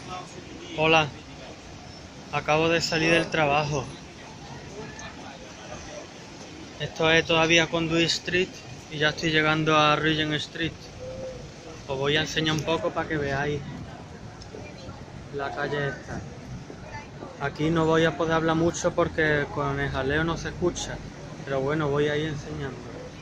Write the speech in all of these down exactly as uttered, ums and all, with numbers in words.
Hola, acabo de salir del trabajo. Esto es todavía Conduit Street y ya estoy llegando a Regent Street. Os voy a enseñar un poco para que veáis la calle esta. Aquí no voy a poder hablar mucho porque con el jaleo no se escucha, pero bueno, voy a ir enseñando.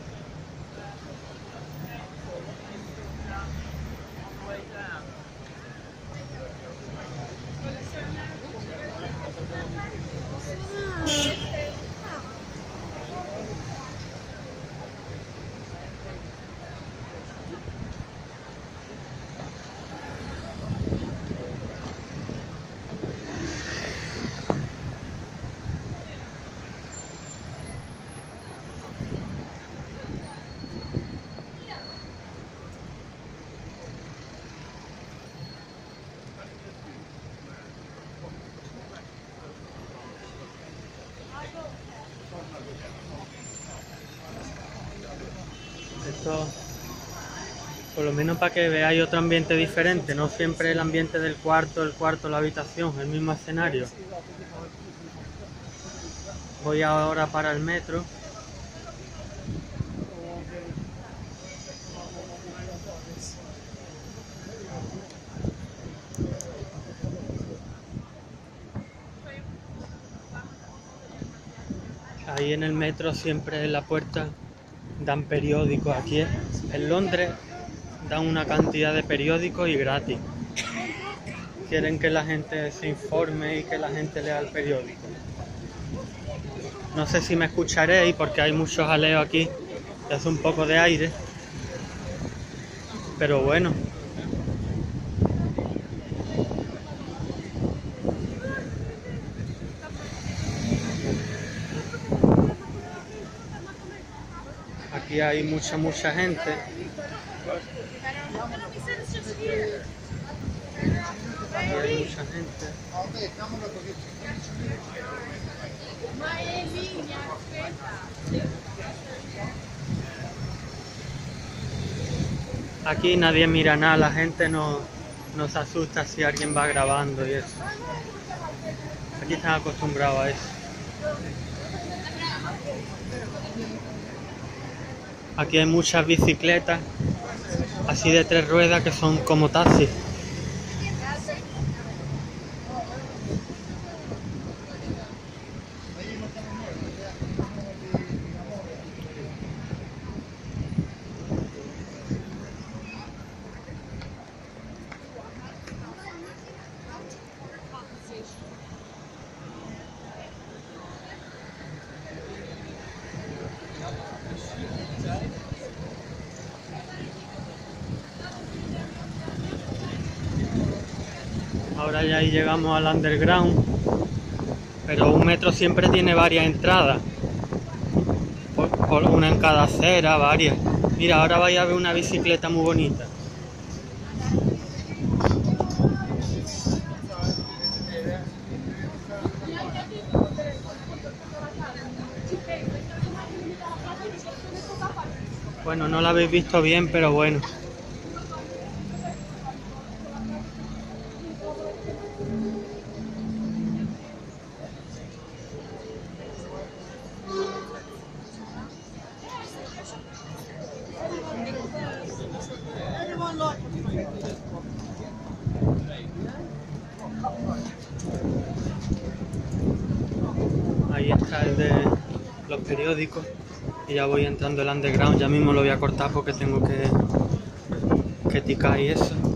Esto, por lo menos para que veáis otro ambiente diferente, no siempre el ambiente del cuarto, el cuarto, la habitación, el mismo escenario. Voy ahora para el metro. Ahí en el metro siempre en la puerta dan periódicos. Aquí en Londres dan una cantidad de periódicos y gratis. Quieren que la gente se informe y que la gente lea el periódico. No sé si me escucharéis porque hay mucho jaleo aquí y hace un poco de aire. Pero bueno. Aquí hay mucha, mucha gente. Aquí hay mucha gente. Aquí nadie mira nada, la gente no, no se asusta si alguien va grabando y eso. Aquí están acostumbrados a eso. Aquí hay muchas bicicletas, así de tres ruedas, que son como taxis. Ahora ya ahí llegamos al underground, pero un metro siempre tiene varias entradas, por, por una en cada acera, varias. Mira, ahora vais a ver una bicicleta muy bonita. Bueno, no la habéis visto bien, pero bueno. Ahí está el de los periódicos y ya voy entrando el underground. Ya mismo lo voy a cortar porque tengo que, que ticar y eso.